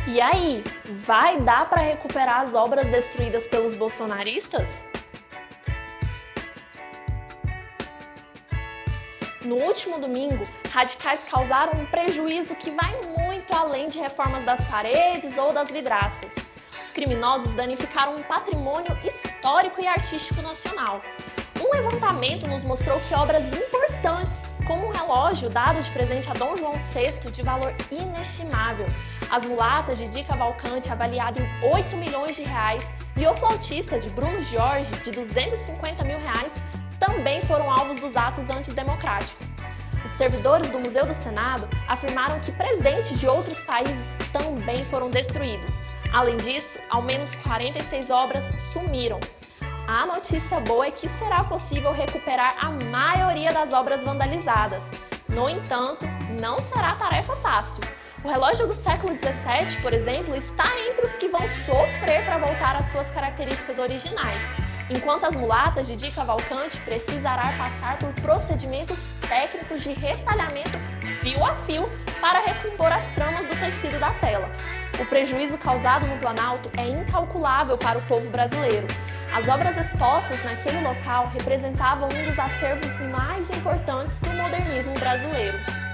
E aí, vai dar para recuperar as obras destruídas pelos bolsonaristas? No último domingo, radicais causaram um prejuízo que vai muito além de reformas das paredes ou das vidraças. Os criminosos danificaram um patrimônio histórico e artístico nacional. Um levantamento nos mostrou que obras importantes, como um relógio dado de presente a Dom João VI de valor inestimável, as mulatas de Di Cavalcanti avaliada em 8 milhões de reais e o flautista de Bruno Jorge de 250 mil reais também foram alvos dos atos antidemocráticos. Os servidores do Museu do Senado afirmaram que presentes de outros países também foram destruídos. Além disso, ao menos 46 obras sumiram. A notícia boa é que será possível recuperar a maioria das obras vandalizadas. No entanto, não será tarefa fácil. O relógio do século XVII, por exemplo, está entre os que vão sofrer para voltar às suas características originais, enquanto as mulatas de Di Cavalcanti precisará passar por procedimentos técnicos de retalhamento fio a fio para recompor as tramas do tecido da tela. O prejuízo causado no Planalto é incalculável para o povo brasileiro. As obras expostas naquele local representavam um dos acervos mais importantes do modernismo brasileiro.